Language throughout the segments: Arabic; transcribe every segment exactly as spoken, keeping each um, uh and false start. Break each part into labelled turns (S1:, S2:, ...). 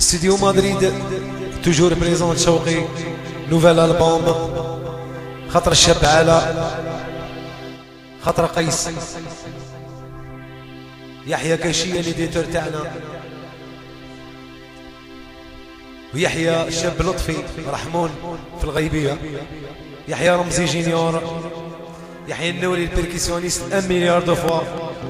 S1: استوديو مدريد توجور بريزون شوقي نوفيل البوم خاطر الشاب علا خاطر قيس يحيى كاشية ليديتور تاعنا ويحيى الشاب لطفي رحمون في الغيبية يحيى رمزي جينيور يحيى النوري البركيسيونيست ان مليار دو فوا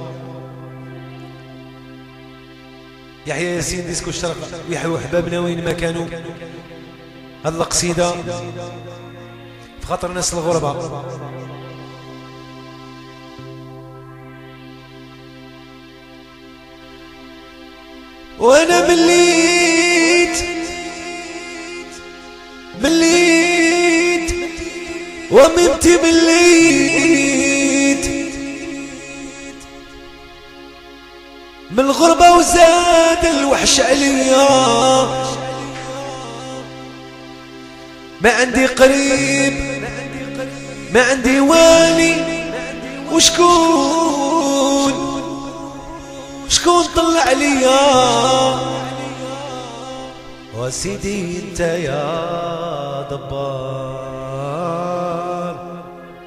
S1: يحيى ياسين ديسكو الشرق ويحيى وحبابنا وين ما كانوا هاد القصيدة في خاطر ناس الغربة وانا مليت مليت وممت مليت من الغربة وزاد الوحش عليا ما عندي قريب ما عندي والي وشكون شكون طلع ليا وسيدي انت يا ضبار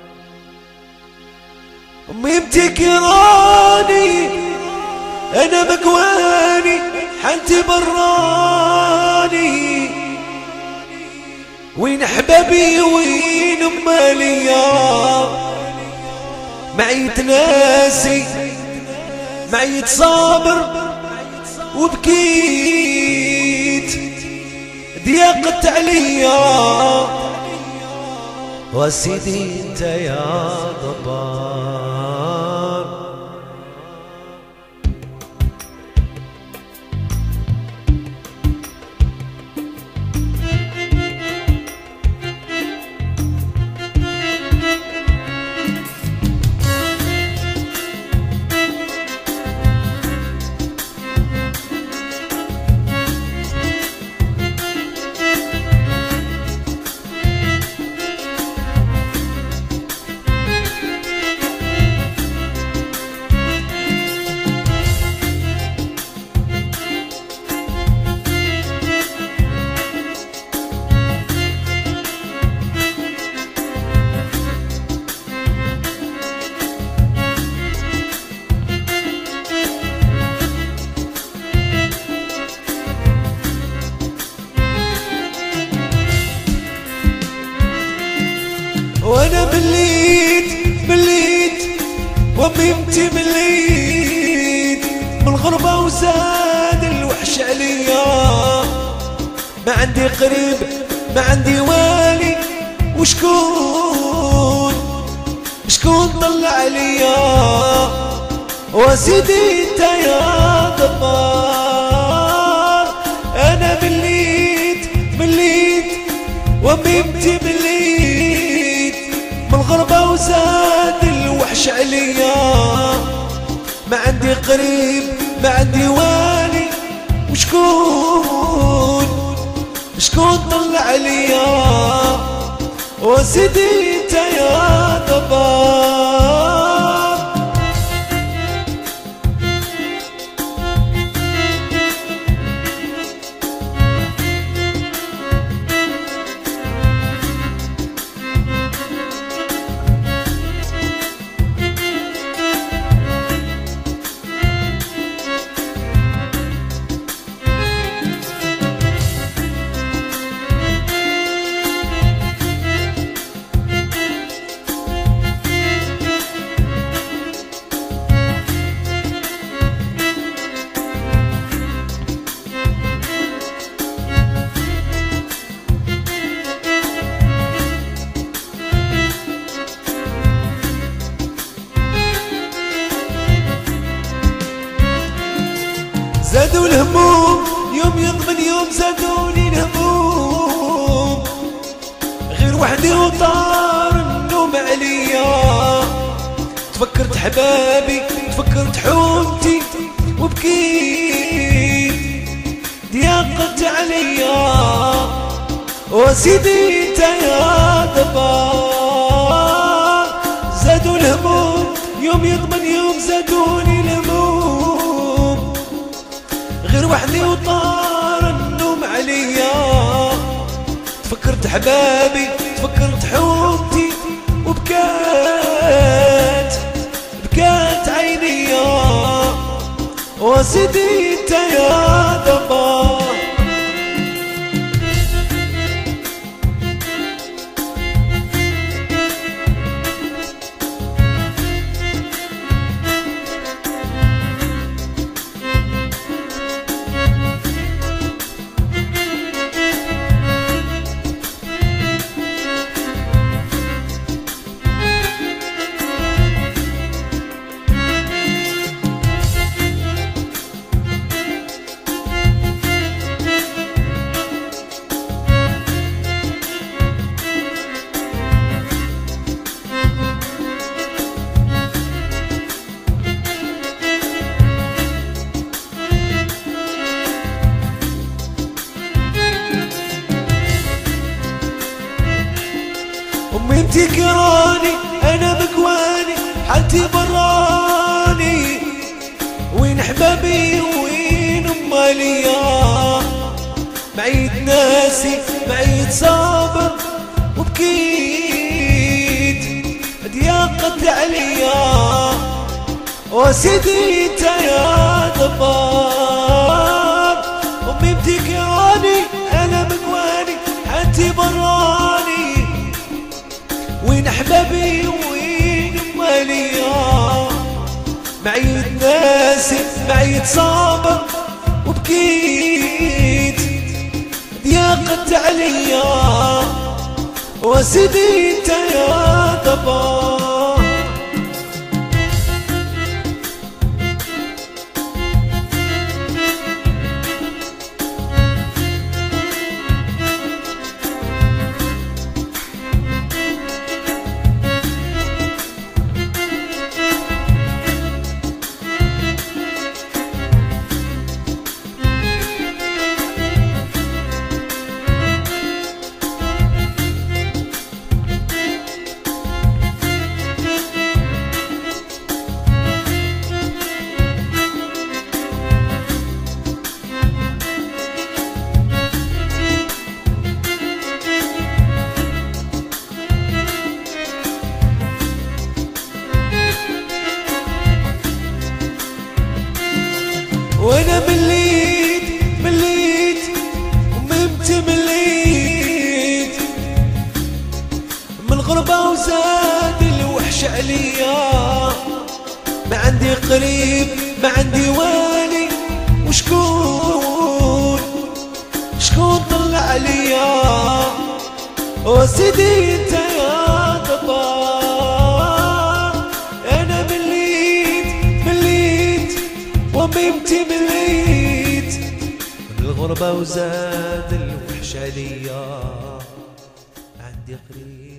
S1: امي بتكراني انا مكواني حالتي براني وين احبابي وين اماليا معي تناسي معي تصابر وبكيت ضيقت عليا وسيدي انت يا ضبار وانا مليت مليت وممتي مليت من الغربة وزاد الوحش عليا ما عندي قريب ما عندي والي وشكون شكون طلع عليا وسيدي انت يا ضبار انا مليت مليت وممتي مليت من الغربة وزاد الوحش عليا ما عندي قريب ما عندي والي وشكون شكون طلع عليا وسيدي انت يا ضبار زادوا الهموم يوم يضمن يوم زادوني الهموم غير وحدي وطار النوم عليا تفكرت حبابي تفكرت حومتي وبكيت ضيقت عليا وسيدي انت يا ضبار زادوا الهموم يوم يضمن يوم زادوني الهموم غير وحدي وطار النوم تفكرت حبابي تفكرت حومتي وبكات بكات عيني يا وسيدي انت يا ضبا. أمي انتي كراني أنا مكواني حالتي براني، وين أحبابي وين أمالي بعيد ناسي بعيد صابر وبكيت ضياقت عليا وسيدي انت يا ضباب. أمي انتي كراني أنا مكواني حالتي براني، وين أحبابي وين أمالي بعيد ناسي بعيد صابر وبكيت ضياقت عليا وسيدي انت يا ضبا. وانا مليت مليت وممت مليت من الغربة وزاد الوحش عليا، ما عندي قريب ما عندي والي، وشكون شكون طلع عليا وسيدي انت يا ضبا. انا مليت مليت وممتي مليت من الغربة وزاد الوحش عليا، عندي قريب